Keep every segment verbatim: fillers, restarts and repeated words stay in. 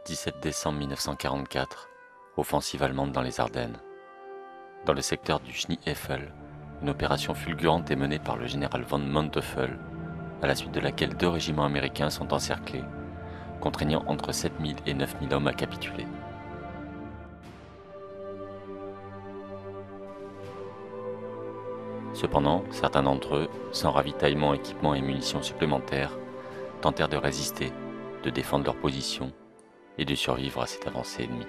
dix-sept décembre mille neuf cent quarante-quatre, offensive allemande dans les Ardennes. Dans le secteur du Schneeefel, une opération fulgurante est menée par le général von Manteuffel, à la suite de laquelle deux régiments américains sont encerclés, contraignant entre sept mille et neuf mille hommes à capituler. Cependant, certains d'entre eux, sans ravitaillement, équipement et munitions supplémentaires, tentèrent de résister, de défendre leur position et de survivre à cette avancée ennemie.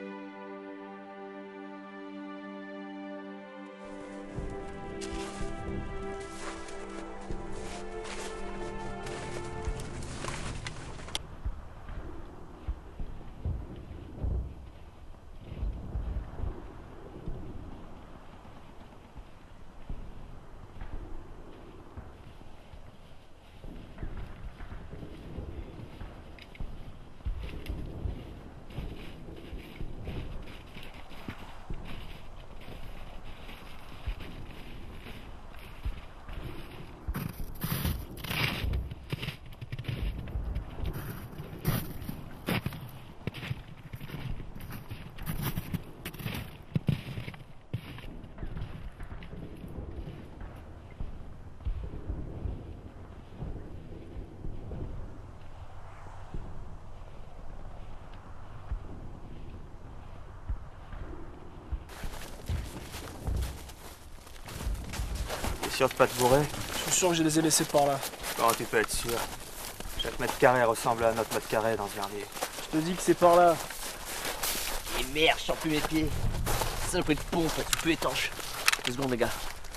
T'es sûr de pas te bourrer? Je suis sûr que je les ai laissés par là. Comment tu peux être sûr? Chaque mètre carré ressemble à un autre mètre carré dans ce vernier. Je te dis que c'est par là. Et merde, je sens plus mes pieds. Saloperie de pompe, c'est plus étanche. Deux secondes, les gars.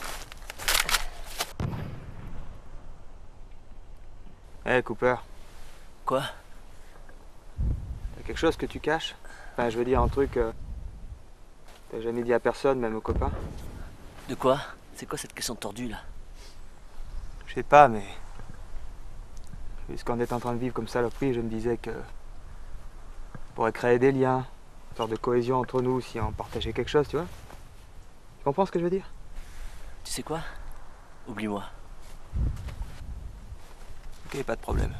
Hé, hey, Cooper, Quoi? t'as quelque chose que tu caches? Enfin, je veux dire un truc... Euh... T'as jamais dit à personne, même aux copains? De quoi? C'est quoi cette question tordue, là? Je sais pas, mais... Puisqu'on est en train de vivre comme saloperie, je me disais que... On pourrait créer des liens, une sorte de cohésion entre nous si on partageait quelque chose, tu vois? Tu comprends ce que je veux dire? Tu sais quoi? Oublie-moi. Ok, pas de problème.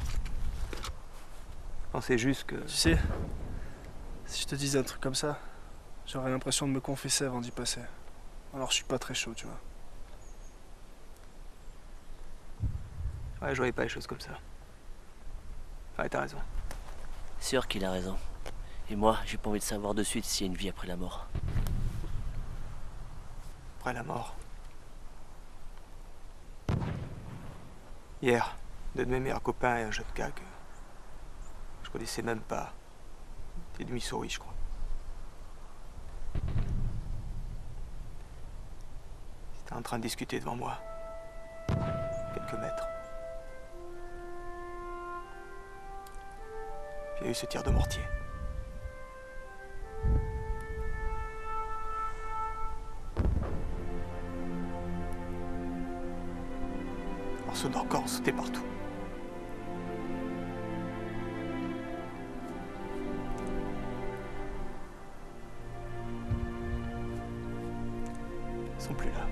Je pensais juste que... Tu sais, si je te disais un truc comme ça, j'aurais l'impression de me confesser avant d'y passer. Alors je suis pas très chaud, tu vois. Ouais, je voyais pas les choses comme ça. Ouais, t'as raison. Sûr qu'il a raison. Et moi, j'ai pas envie de savoir de suite s'il y a une vie après la mort. Après la mort. Hier, deux de mes meilleurs copains et un jeune gars que je connaissais même pas. Des demi-souris, je crois. Ils étaient en train de discuter devant moi. Quelques mètres. Puis il y a eu ce tir de mortier. Morceaux de leur corps ont sauté partout. Ils sont plus là.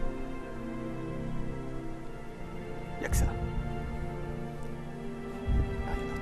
Il n'y a que ça. Rien d'autre.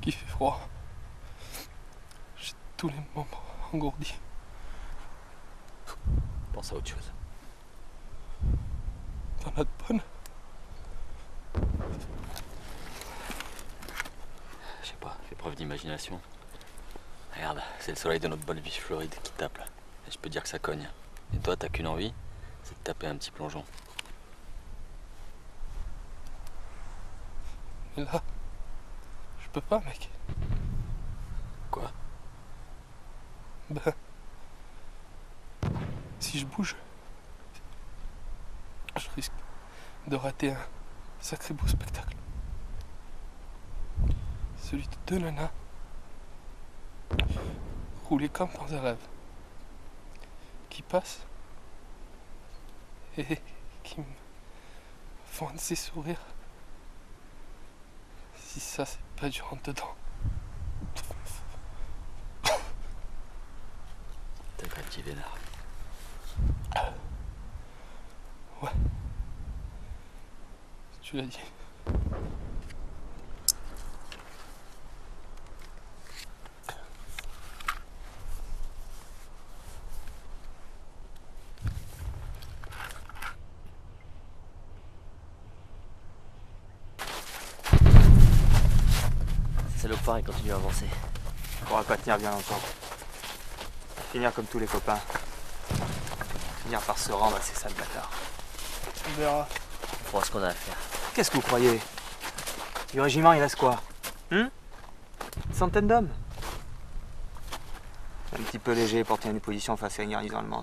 Il fait froid. J'ai tous les membres engourdis. Pense à autre chose. T'en as de bonnes? Je sais pas, fais preuve d'imagination. Regarde, c'est le soleil de notre belle vie floride qui tape là. Et je peux dire que ça cogne. Et toi, t'as qu'une envie, c'est de taper un petit plongeon. Mais là, je peux pas, mec. Quoi? Ben, si je bouge, je risque de rater un sacré beau spectacle. Celui de deux nanas roulées comme dans un rêve, qui passent et qui me font un de ces sourires. Si ça, c'est pas du rentre dedans. T'as quoi, petit vénard? Ouais. Tu l'as dit. Ces salopards, ils continuent à avancer. On pourra pas tenir bien longtemps. Finir comme tous les copains. Finir par se rendre à ces sales bâtards. On verra. On fera ce qu'on a à faire. Qu'est-ce que vous croyez? Du régiment, il reste quoi? Hum? Une centaine d'hommes? Un petit peu léger pour tenir une position face à une garnison allemande.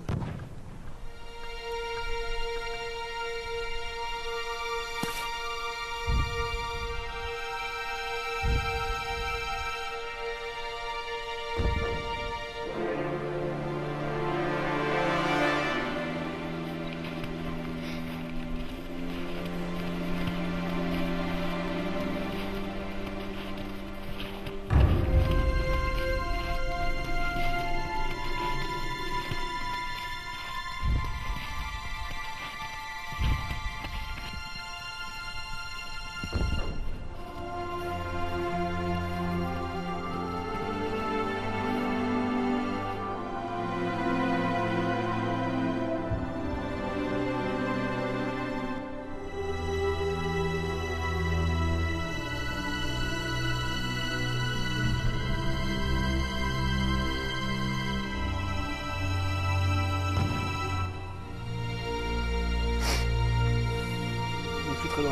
On est plus très loin.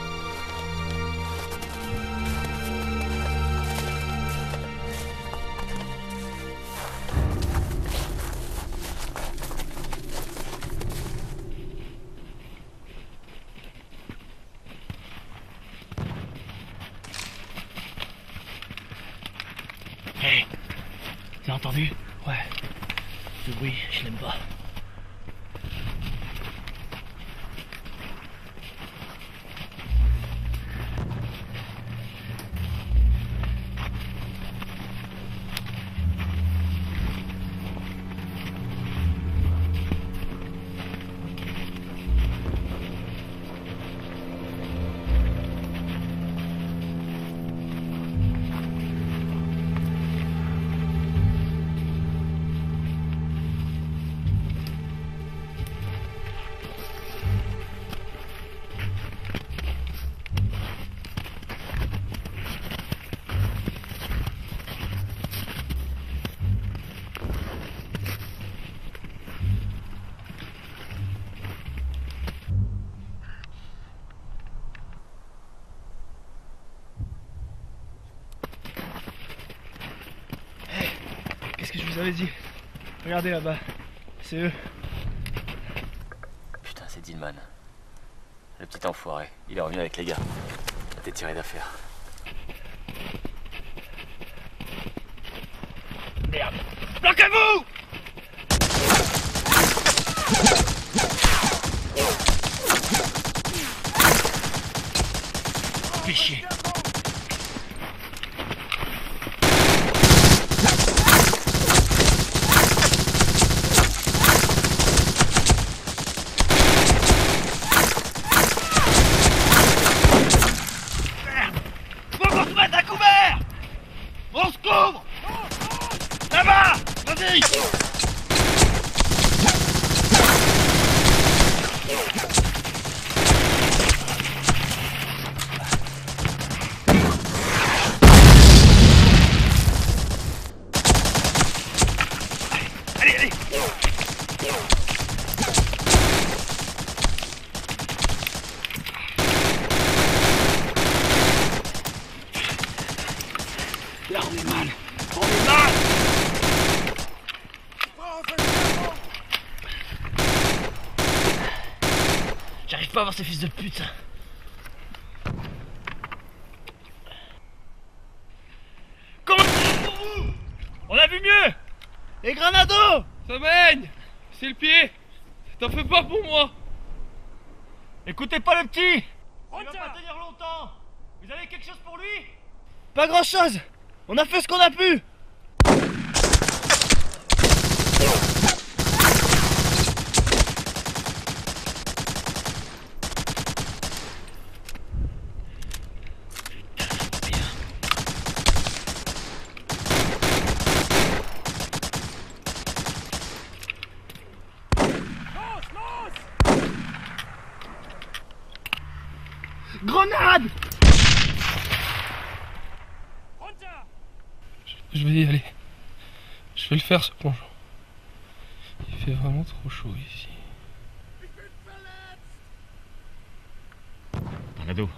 Hé, t'as entendu? Ouais. Ce bruit, je l'aime pas. Qu'est-ce que je vous avais dit? Regardez là-bas, c'est eux. Putain, c'est Dillman. Le petit enfoiré, il est revenu avec les gars. T'es tiré d'affaire. Merde! Bloquez-vous! Fais chier. Merde! Faut qu'on se mette à couvert! J'arrive pas à voir ces fils de pute. Comment pour vous? On a vu mieux. Et Granado. Ça baigne. C'est le pied. T'en fais pas pour moi. Écoutez pas le petit. Il va pas tenir longtemps. Vous avez quelque chose pour lui? Pas grand chose. On a fait ce qu'on a pu. Grenade! Je vais y aller. Je vais le faire ce plongeon. Il fait vraiment trop chaud ici. Granado.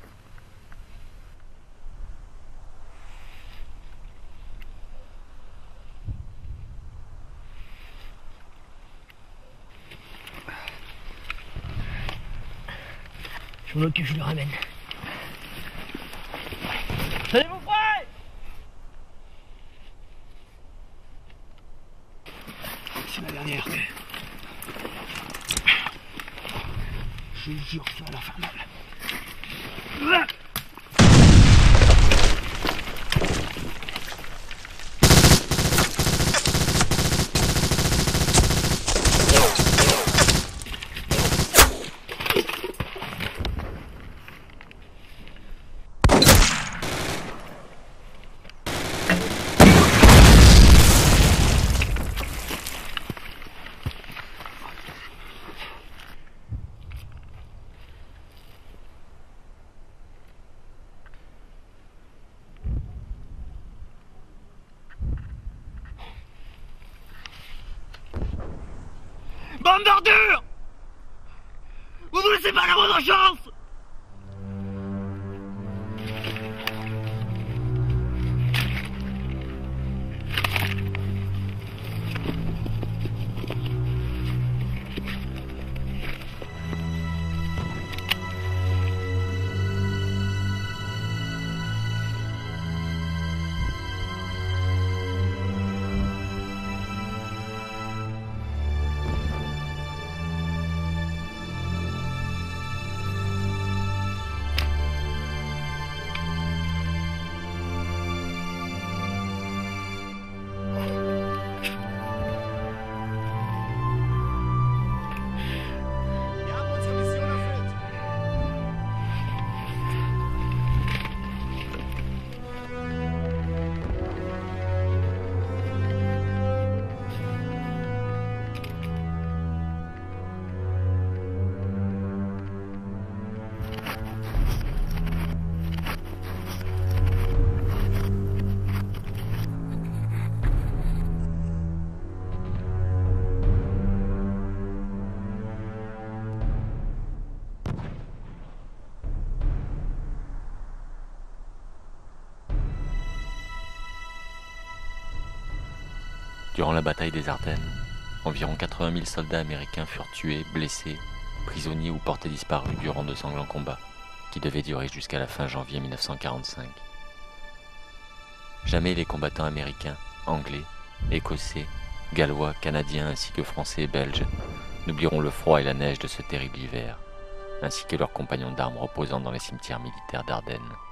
Je m'en occupe, je le ramène. Salut mon frère! C'est la dernière. Je jure, c'est à l'infernal. Bande d'ordures! Vous nous laissez pas la moindre chance! Durant la bataille des Ardennes, environ quatre-vingt mille soldats américains furent tués, blessés, prisonniers ou portés disparus durant de sanglants combats, qui devaient durer jusqu'à la fin janvier mille neuf cent quarante-cinq. Jamais les combattants américains, anglais, écossais, gallois, canadiens ainsi que français et belges n'oublieront le froid et la neige de ce terrible hiver, ainsi que leurs compagnons d'armes reposant dans les cimetières militaires d'Ardennes.